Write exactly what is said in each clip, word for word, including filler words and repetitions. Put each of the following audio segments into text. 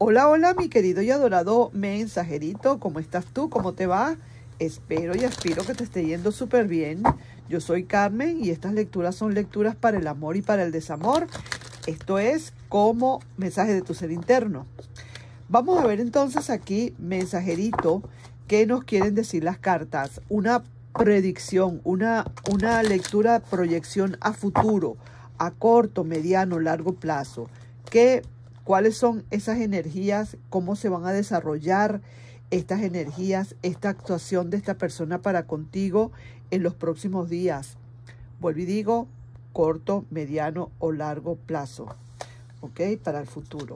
Hola, hola, mi querido y adorado mensajerito. ¿Cómo estás tú? ¿Cómo te va? Espero y aspiro que te esté yendo súper bien. Yo soy Carmen y estas lecturas son lecturas para el amor y para el desamor. Esto es como mensaje de tu ser interno. Vamos a ver entonces aquí, mensajerito, qué nos quieren decir las cartas. Una predicción, una, una lectura, proyección a futuro, a corto, mediano, largo plazo. ¿Qué ¿Cuáles son esas energías? ¿Cómo se van a desarrollar estas energías, esta actuación de esta persona para contigo en los próximos días? Vuelvo y digo, corto, mediano o largo plazo, ¿ok? Para el futuro.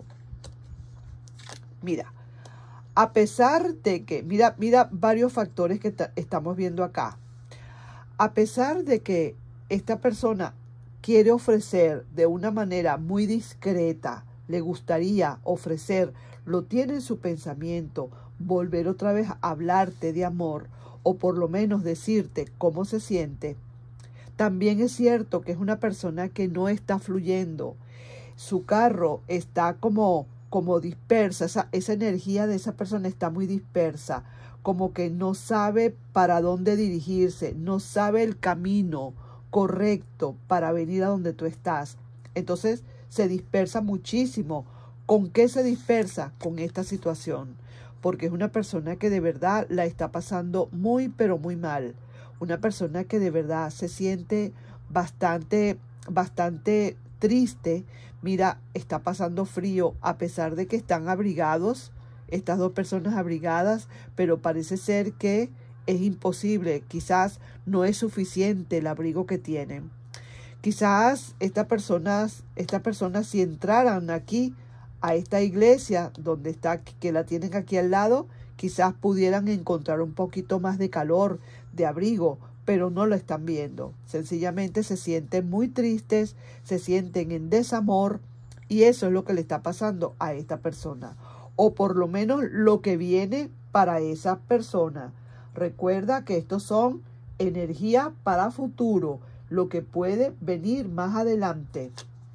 Mira, a pesar de que, mira, mira varios factores que estamos viendo acá. A pesar de que esta persona quiere ofrecer de una manera muy discreta, le gustaría ofrecer, lo tiene en su pensamiento, volver otra vez a hablarte de amor o por lo menos decirte cómo se siente. También es cierto que es una persona que no está fluyendo. Su carro está como, como dispersa, esa, esa energía de esa persona está muy dispersa, como que no sabe para dónde dirigirse, no sabe el camino correcto para venir a donde tú estás. Entonces, se dispersa muchísimo. ¿Con qué se dispersa? Con esta situación. Porque es una persona que de verdad la está pasando muy, pero muy mal. Una persona que de verdad se siente bastante, bastante triste. Mira, está pasando frío a pesar de que están abrigados. Estas dos personas abrigadas, pero parece ser que es imposible. Quizás no es suficiente el abrigo que tienen. Quizás estas personas, estas personas si entraran aquí a esta iglesia donde está, que la tienen aquí al lado, quizás pudieran encontrar un poquito más de calor, de abrigo, pero no lo están viendo. Sencillamente se sienten muy tristes, se sienten en desamor y eso es lo que le está pasando a esta persona. O por lo menos lo que viene para esa persona. Recuerda que estos son energía para futuro. Lo que puede venir más adelante.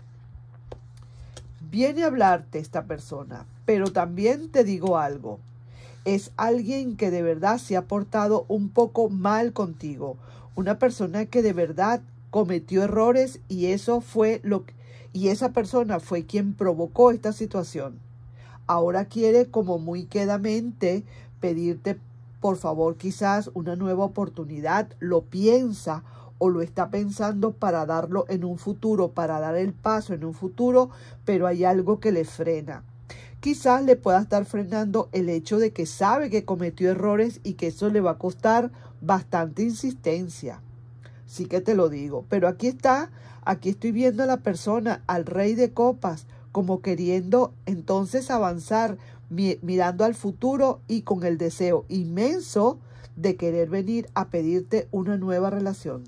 Viene a hablarte esta persona, pero también te digo algo. Es alguien que de verdad se ha portado un poco mal contigo. Una persona que de verdad cometió errores y eso fue lo que, y esa persona fue quien provocó esta situación. Ahora quiere como muy quedamente pedirte por favor quizás una nueva oportunidad. Lo piensa o lo está pensando para darlo en un futuro, para dar el paso en un futuro, pero hay algo que le frena. Quizás le pueda estar frenando el hecho de que sabe que cometió errores y que eso le va a costar bastante insistencia. Sí que te lo digo, pero aquí está, aquí estoy viendo a la persona, al rey de copas, como queriendo entonces avanzar, mi, mirando al futuro y con el deseo inmenso de querer venir a pedirte una nueva relación.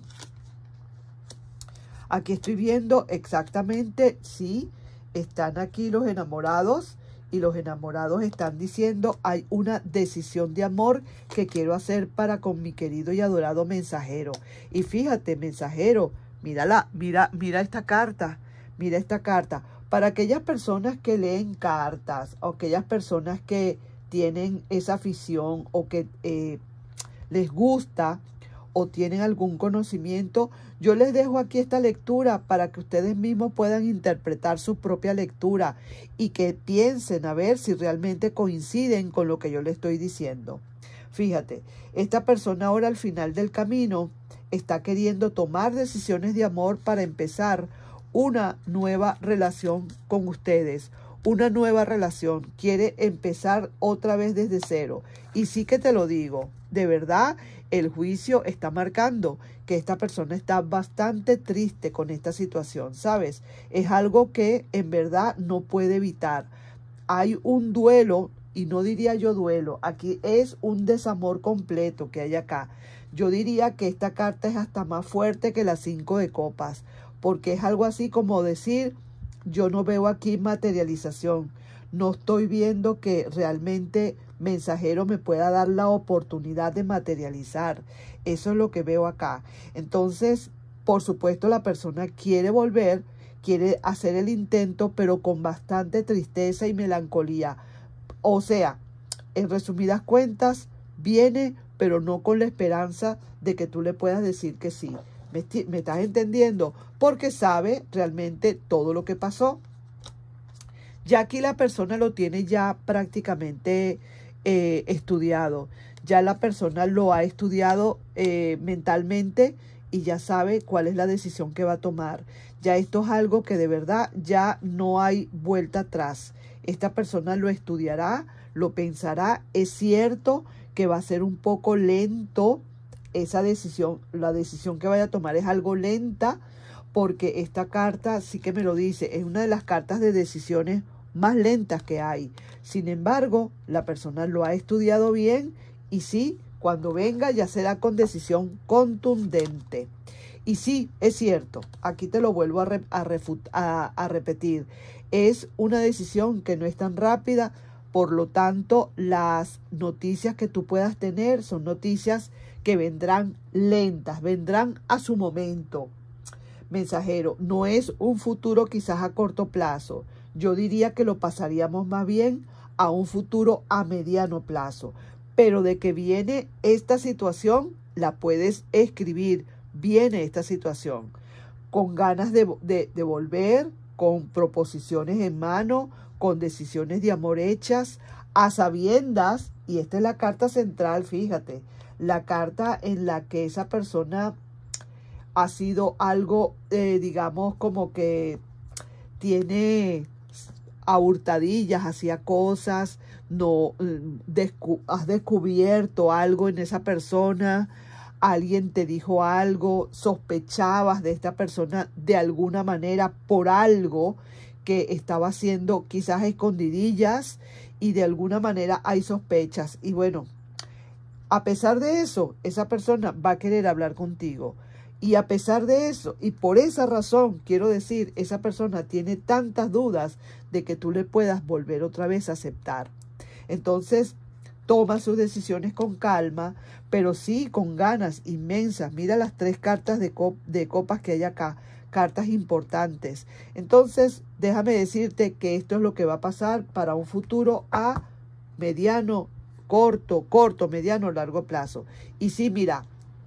Aquí estoy viendo exactamente, sí, están aquí los enamorados y los enamorados están diciendo hay una decisión de amor que quiero hacer para con mi querido y adorado mensajero. Y fíjate, mensajero, mírala, mira, mira esta carta, mira esta carta. Para aquellas personas que leen cartas o aquellas personas que tienen esa afición o que eh, les gusta o tienen algún conocimiento, yo les dejo aquí esta lectura para que ustedes mismos puedan interpretar su propia lectura y que piensen a ver si realmente coinciden con lo que yo les estoy diciendo. Fíjate, esta persona ahora al final del camino está queriendo tomar decisiones de amor para empezar una nueva relación con ustedes. Una nueva relación, quiere empezar otra vez desde cero. Y sí que te lo digo, de verdad, el juicio está marcando que esta persona está bastante triste con esta situación, ¿sabes? Es algo que en verdad no puede evitar. Hay un duelo, y no diría yo duelo, aquí es un desamor completo que hay acá. Yo diría que esta carta es hasta más fuerte que las cinco de copas, porque es algo así como decir, yo no veo aquí materialización, no estoy viendo que realmente mensajero me pueda dar la oportunidad de materializar. Eso es lo que veo acá. Entonces, por supuesto, la persona quiere volver, quiere hacer el intento, pero con bastante tristeza y melancolía. O sea, en resumidas cuentas, viene, pero no con la esperanza de que tú le puedas decir que sí. ¿Me, me estás entendiendo? Porque sabe realmente todo lo que pasó. Ya aquí la persona lo tiene ya prácticamente eh, estudiado. Ya la persona lo ha estudiado eh, mentalmente y ya sabe cuál es la decisión que va a tomar. Ya esto es algo que de verdad ya no hay vuelta atrás. Esta persona lo estudiará, lo pensará. Es cierto que va a ser un poco lento esa decisión. La decisión que vaya a tomar es algo lenta porque esta carta sí que me lo dice. Es una de las cartas de decisiones más lentas que hay. Sin embargo, la persona lo ha estudiado bien y sí, cuando venga ya será con decisión contundente. Y sí, es cierto, aquí te lo vuelvo a, re, a, refut, a, a repetir, es una decisión que no es tan rápida, por lo tanto, las noticias que tú puedas tener son noticias que vendrán lentas, vendrán a su momento. Mensajero, no es un futuro quizás a corto plazo. Yo diría que lo pasaríamos más bien a un futuro a mediano plazo. Pero de que viene esta situación, la puedes escribir. Viene esta situación. Con ganas de, de, de volver, con proposiciones en mano, con decisiones de amor hechas, a sabiendas. Y esta es la carta central, fíjate. La carta en la que esa persona ha sido algo, eh, digamos, como que tiene a hurtadillas, hacía cosas, no descu has descubierto algo en esa persona, alguien te dijo algo, sospechabas de esta persona de alguna manera por algo que estaba haciendo quizás escondidillas y de alguna manera hay sospechas. Y bueno, a pesar de eso, esa persona va a querer hablar contigo. Y a pesar de eso, y por esa razón, quiero decir, esa persona tiene tantas dudas de que tú le puedas volver otra vez a aceptar. Entonces, toma sus decisiones con calma, pero sí con ganas inmensas. Mira las tres cartas de, cop de copas que hay acá, cartas importantes. Entonces, déjame decirte que esto es lo que va a pasar para un futuro a mediano, corto, corto, mediano, largo plazo. Y sí, mira,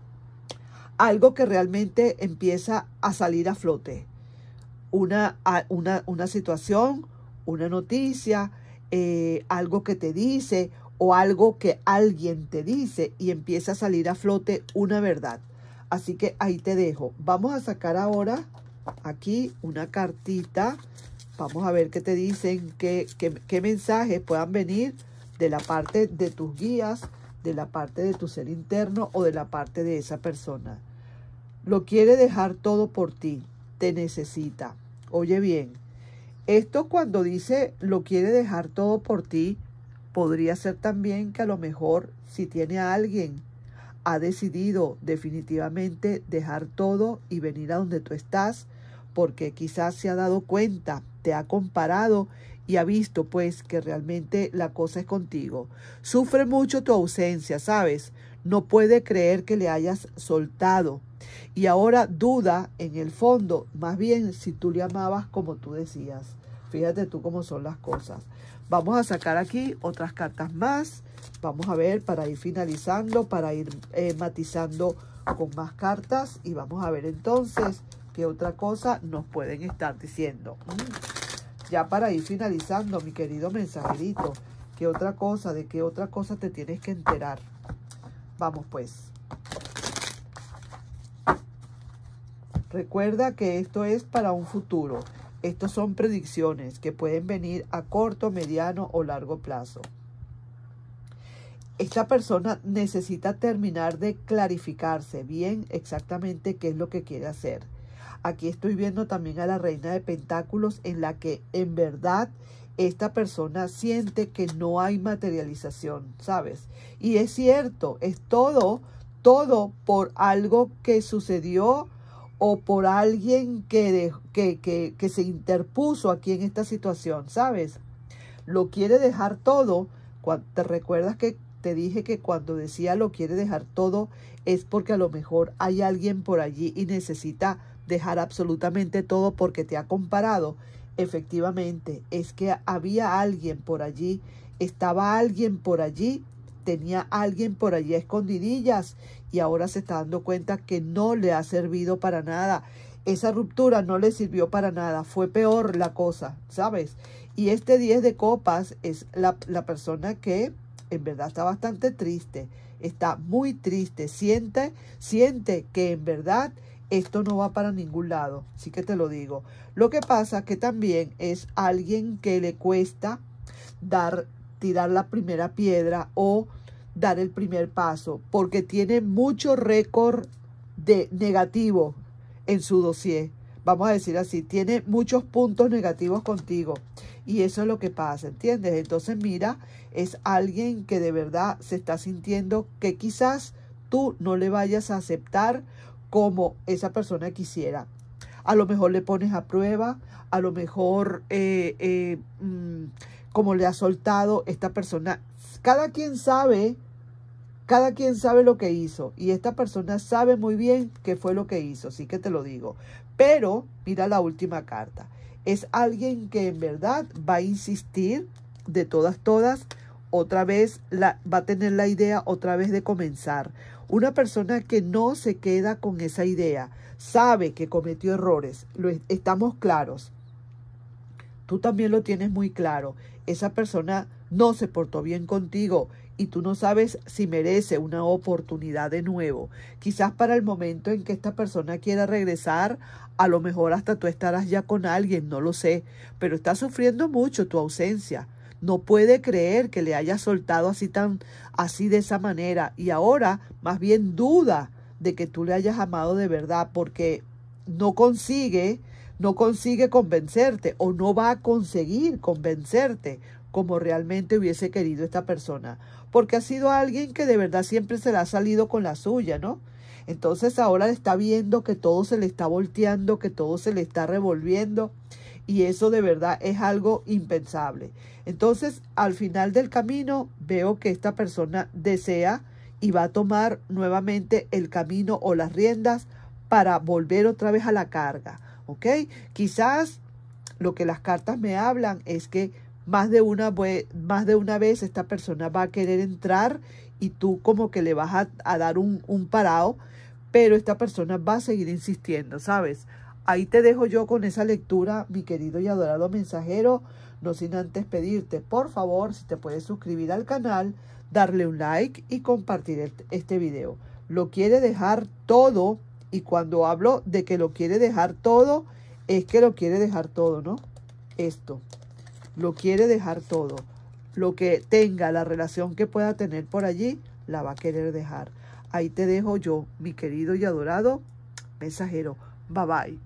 algo que realmente empieza a salir a flote. Una, una, una situación, una noticia, eh, algo que te dice o algo que alguien te dice y empieza a salir a flote una verdad. Así que ahí te dejo. Vamos a sacar ahora aquí una cartita. Vamos a ver qué te dicen, qué, qué, qué mensajes puedan venir de la parte de tus guías, de la parte de tu ser interno o de la parte de esa persona. Lo quiere dejar todo por ti, te necesita. Oye bien, esto cuando dice lo quiere dejar todo por ti, podría ser también que a lo mejor si tiene a alguien, ha decidido definitivamente dejar todo y venir a donde tú estás, porque quizás se ha dado cuenta, te ha comparado y ha visto pues que realmente la cosa es contigo. Sufre mucho tu ausencia, ¿sabes? No puede creer que le hayas soltado. Y ahora duda en el fondo, más bien si tú le amabas como tú decías. Fíjate tú cómo son las cosas. Vamos a sacar aquí otras cartas más. Vamos a ver para ir finalizando, para ir eh, matizando con más cartas. Y vamos a ver entonces qué otra cosa nos pueden estar diciendo. Mm. Ya para ir finalizando, mi querido mensajerito, ¿qué otra cosa, de qué otra cosa te tienes que enterar? Vamos pues. Recuerda que esto es para un futuro. Estos son predicciones que pueden venir a corto, mediano o largo plazo. Esta persona necesita terminar de clarificarse bien exactamente qué es lo que quiere hacer. Aquí estoy viendo también a la reina de pentáculos en la que en verdad esta persona siente que no hay materialización, ¿sabes? Y es cierto, es todo, todo por algo que sucedió o por alguien que, de, que, que, que se interpuso aquí en esta situación, ¿sabes? Lo quiere dejar todo. ¿Te recuerdas que te dije que cuando decía lo quiere dejar todo es porque a lo mejor hay alguien por allí y necesita dejar absolutamente todo porque te ha comparado? Efectivamente, es que había alguien por allí, estaba alguien por allí, tenía alguien por allí a escondidillas y ahora se está dando cuenta que no le ha servido para nada. Esa ruptura no le sirvió para nada, fue peor la cosa, ¿sabes? Y este diez de copas es la, la persona que en verdad está bastante triste, está muy triste, siente, siente que en verdad esto no va para ningún lado, sí que te lo digo. Lo que pasa que también es alguien que le cuesta dar, tirar la primera piedra o dar el primer paso, porque tiene mucho récord de negativo en su dossier. Vamos a decir así, tiene muchos puntos negativos contigo. Y eso es lo que pasa, ¿entiendes? Entonces, mira, es alguien que de verdad se está sintiendo que quizás tú no le vayas a aceptar como esa persona quisiera. A lo mejor le pones a prueba, a lo mejor eh, eh, mmm, como le ha soltado esta persona. Cada quien sabe, cada quien sabe lo que hizo y esta persona sabe muy bien qué fue lo que hizo, sí que te lo digo. Pero mira la última carta. Es alguien que en verdad va a insistir de todas, todas, otra vez la, va a tener la idea otra vez de comenzar. Una persona que no se queda con esa idea, sabe que cometió errores, lo, estamos claros. Tú también lo tienes muy claro. Esa persona no se portó bien contigo y tú no sabes si merece una oportunidad de nuevo. Quizás para el momento en que esta persona quiera regresar, a lo mejor hasta tú estarás ya con alguien, no lo sé, pero está sufriendo mucho tu ausencia. No puede creer que le hayas soltado así tan, así de esa manera y ahora más bien duda de que tú le hayas amado de verdad porque no consigue, no consigue convencerte o no va a conseguir convencerte como realmente hubiese querido esta persona, porque ha sido alguien que de verdad siempre se le ha salido con la suya, ¿no? Entonces ahora está viendo que todo se le está volteando, que todo se le está revolviendo y eso de verdad es algo impensable. Entonces al final del camino veo que esta persona desea y va a tomar nuevamente el camino o las riendas para volver otra vez a la carga, ¿ok? Quizás lo que las cartas me hablan es que más de una, más de una vez esta persona va a querer entrar y tú como que le vas a, a dar un, un parado, pero esta persona va a seguir insistiendo, ¿sabes? Ahí te dejo yo con esa lectura, mi querido y adorado mensajero, no sin antes pedirte, por favor, si te puedes suscribir al canal, darle un like y compartir este video. Lo quiere dejar todo y cuando hablo de que lo quiere dejar todo, es que lo quiere dejar todo, ¿no? Esto. Lo quiere dejar todo. Lo que tenga, la relación que pueda tener por allí, la va a querer dejar. Ahí te dejo yo, mi querido y adorado mensajero. Bye bye.